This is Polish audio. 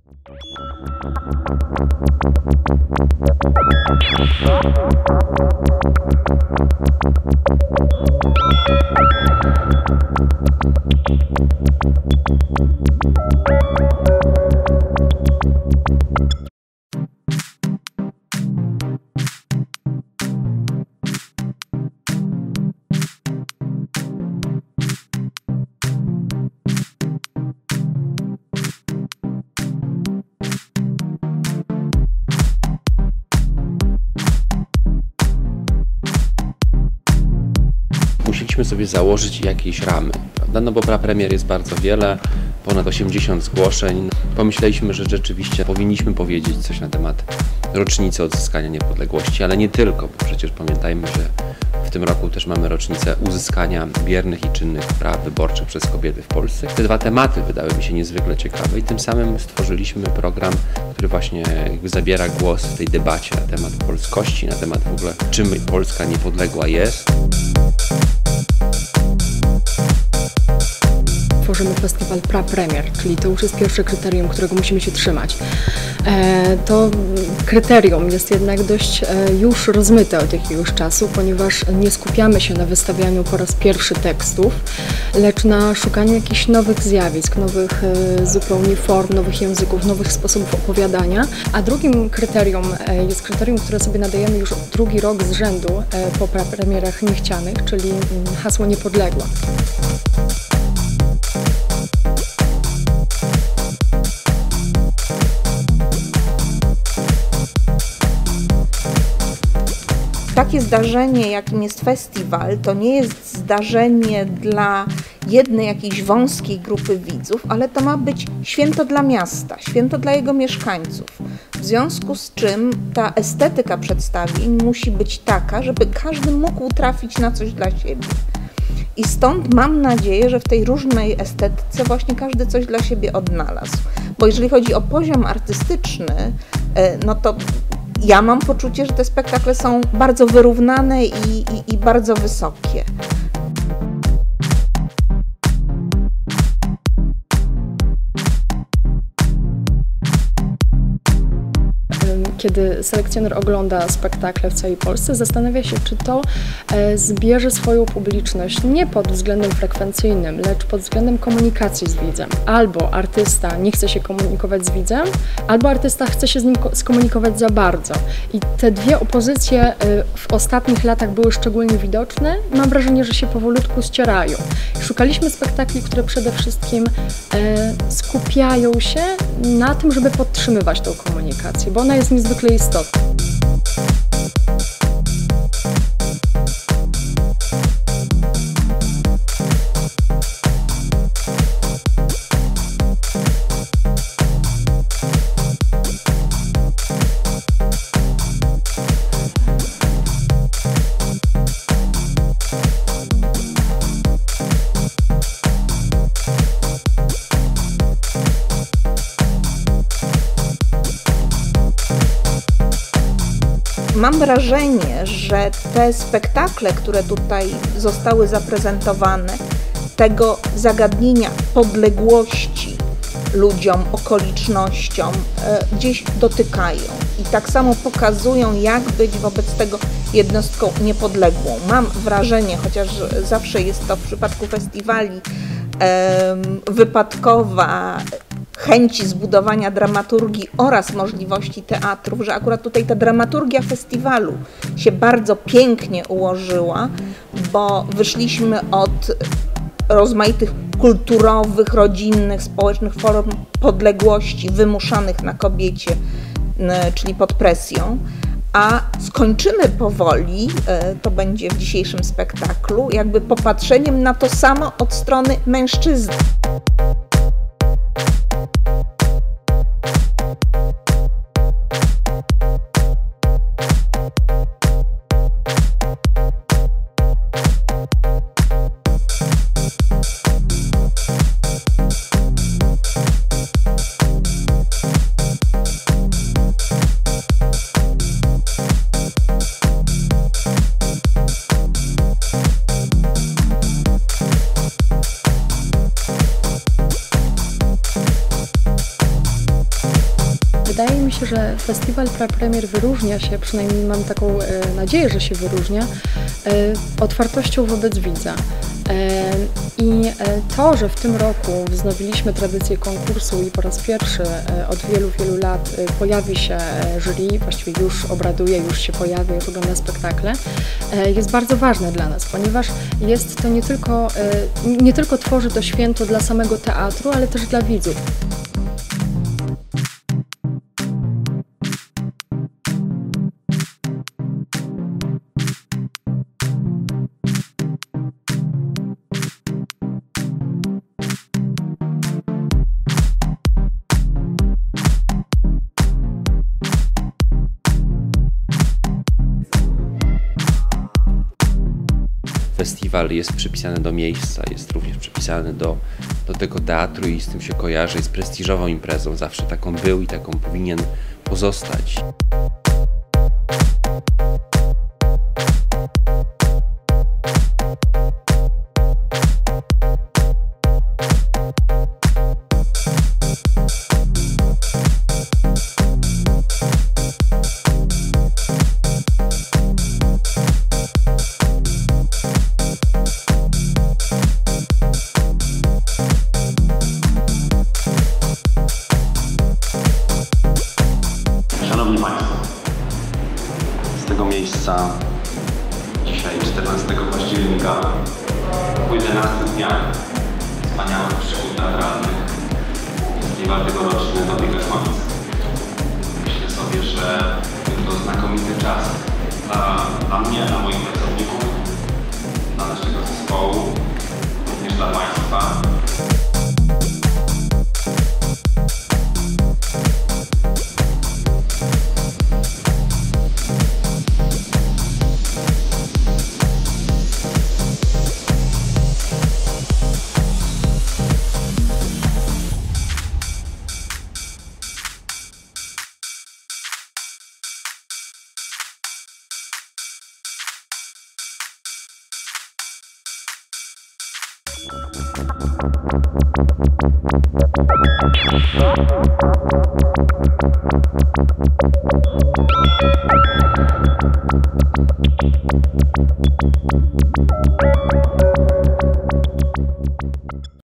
Musieliśmy sobie założyć jakieś ramy, prawda? No bo prapremier jest bardzo wiele, ponad 80 zgłoszeń. Pomyśleliśmy, że rzeczywiście powinniśmy powiedzieć coś na temat rocznicy odzyskania niepodległości, ale nie tylko, bo przecież pamiętajmy, że w tym roku też mamy rocznicę uzyskania biernych i czynnych praw wyborczych przez kobiety w Polsce. Te dwa tematy wydały mi się niezwykle ciekawe i tym samym stworzyliśmy program, który właśnie jakby zabiera głos w tej debacie na temat polskości, na temat w ogóle czym Polska niepodległa jest. Tworzymy festiwal prapremier, czyli to już jest pierwsze kryterium, którego musimy się trzymać. To kryterium jest jednak dość już rozmyte od jakiegoś czasu, ponieważ nie skupiamy się na wystawianiu po raz pierwszy tekstów, lecz na szukaniu jakichś nowych zjawisk, nowych zupełnie form, nowych języków, nowych sposobów opowiadania. A drugim kryterium jest kryterium, które sobie nadajemy już drugi rok z rzędu po prapremierach niechcianych, czyli hasło niepodległa. Takie zdarzenie, jakim jest festiwal, to nie jest zdarzenie dla jednej jakiejś wąskiej grupy widzów, ale to ma być święto dla miasta, święto dla jego mieszkańców. W związku z czym ta estetyka przedstawień musi być taka, żeby każdy mógł trafić na coś dla siebie. I stąd mam nadzieję, że w tej różnej estetyce właśnie każdy coś dla siebie odnalazł. Bo jeżeli chodzi o poziom artystyczny, no to ja mam poczucie, że te spektakle są bardzo wyrównane i bardzo wysokie. Kiedy selekcjoner ogląda spektakle w całej Polsce, zastanawia się, czy to zbierze swoją publiczność nie pod względem frekwencyjnym, lecz pod względem komunikacji z widzem. Albo artysta nie chce się komunikować z widzem, albo artysta chce się z nim skomunikować za bardzo. I te dwie opozycje w ostatnich latach były szczególnie widoczne. Mam wrażenie, że się powolutku ścierają. Szukaliśmy spektakli, które przede wszystkim skupiają się na tym, żeby podtrzymywać tą komunikację, bo ona jest niezwykle istotna. Mam wrażenie, że te spektakle, które tutaj zostały zaprezentowane, tego zagadnienia podległości ludziom, okolicznościom gdzieś dotykają i tak samo pokazują, jak być wobec tego jednostką niepodległą. Mam wrażenie, chociaż zawsze jest to w przypadku festiwali wypadkowa chęci zbudowania dramaturgii oraz możliwości teatrów, że akurat tutaj ta dramaturgia festiwalu się bardzo pięknie ułożyła, bo wyszliśmy od rozmaitych kulturowych, rodzinnych, społecznych form podległości wymuszanych na kobiecie, czyli pod presją, a skończymy powoli, to będzie w dzisiejszym spektaklu, jakby popatrzeniem na to samo od strony mężczyzny. wydaje mi się, że festiwal Prapremier wyróżnia się, przynajmniej mam taką nadzieję, że się wyróżnia, otwartością wobec widza. I to, że w tym roku wznowiliśmy tradycję konkursu i po raz pierwszy od wielu, wielu lat pojawi się jury, właściwie już obraduje, już się pojawia, już ogląda spektakle, jest bardzo ważne dla nas, ponieważ jest to nie tylko tworzy to święto dla samego teatru, ale też dla widzów. Festiwal jest przypisany do miejsca, jest również przypisany do tego teatru i z tym się kojarzy, jest prestiżową imprezą, zawsze taką był i taką powinien pozostać. Szanowni Państwo, z tego miejsca dzisiaj 14 października po 11 dniach wspaniałych przygód teatralnych festiwal tegoroczny dobiega końca. Myślę sobie, że był to znakomity czas dla mnie, dla moich pracowników, dla naszego zespołu, również dla Państwa.